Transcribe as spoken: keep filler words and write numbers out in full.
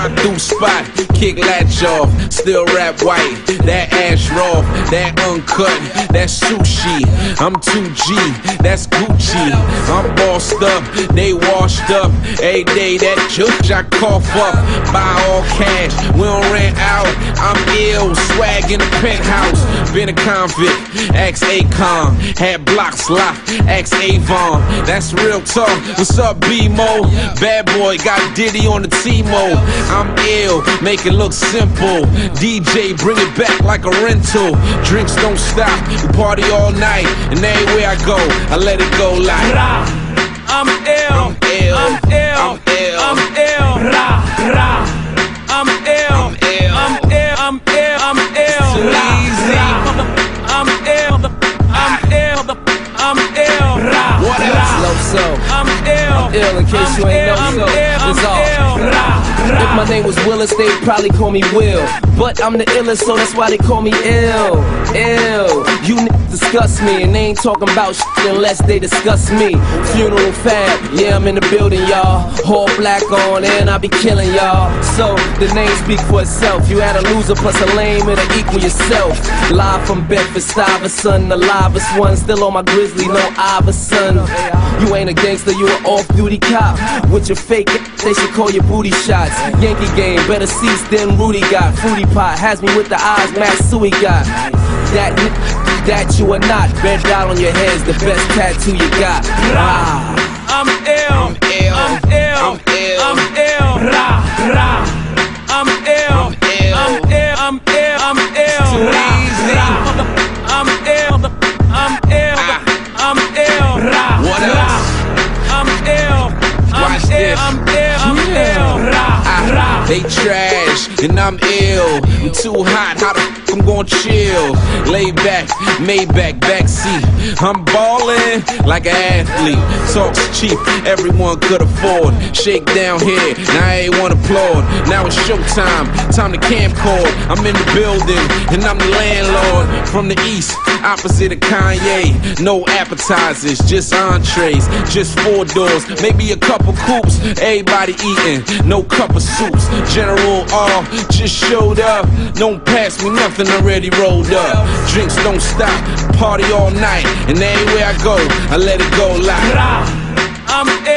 Ride through spot, kick latch off, still rap white. That ash raw, that uncut, that's sushi. I'm two G, that's Gucci. I'm bossed up, they washed up. Every day that judge I cough up. Buy all cash, we don't rent out. I'm ill, swag in the penthouse. Been a convict, ex Akon. Had blocks locked, ex Avon. That's real talk. What's up, B-Mo? Bad boy got Diddy on the T-Mo. I'm ill, make it look simple. D J, bring it back like a rental. Drinks don't stop, we party all night. And everywhere I go, I let it go like I'm ill, I'm ill, I'm ill, I'm ill, I'm ill, ra, ra. I'm ill, I'm ill, I'm ill, I'm ill, I'm ill, too ra, easy. ra. I'm ill, I'm ill, I'm ill, ra, What ra. else? Low so, I'm ill, I'm ill in case you ain't know I'm so. ill, It's I'm all. ill, ra, ra. If my name was Willis, they'd probably call me Will. But I'm the illest, so that's why they call me ill. Ill. You niggas discuss me, and they ain't talking about shit unless they discuss me. Funeral fab, yeah, I'm in the building, y'all. All black on, and I be killing y'all. So the name speak for itself. You had a loser plus a lame, it'll equal yourself. Live from Bedford Stuyvesant, the livest one. Still on my grizzly, no Iverson. You ain't a gangster, you an off-duty cop. With your fake ass, they should call you booty shots. Yankee game, better seats than Rudy got. Fruity pot has me with the eyes, Matsui got. That that you are not. Bed down on your head's the best tattoo you got. Ah. I'm ill, I'm ill, I'm ill, I'm ill, I'm ill, ra, ra. I'm ill, I'm ill, I'm ill, I'm ill, I'm ill, too ra, easy. ra. I'm ill, I'm ill, Ah. I'm ill, ra, What ra. else? I'm ill, I'm Watch ill, this. I'm ill, I'm ill, ra, ra. Ah, they trash, and I'm ill. I'm too hot, how the f I'm gon' chill? Lay back, Maybach, backseat. I'm ballin' like an athlete. Talks cheap, everyone could afford. Shake down here, now I ain't one applaud. Now it's showtime, time to camcord. I'm in the building, and I'm the landlord. From the east, opposite of Kanye. No appetizers, just entrees. Just four doors, maybe a couple coupes. Everybody eating, no cup of soups. General R just showed up. Don't pass me nothing, already rolled up. Drinks don't stop, party all night. And everywhere I go, I let it go like Ra. I'm ill.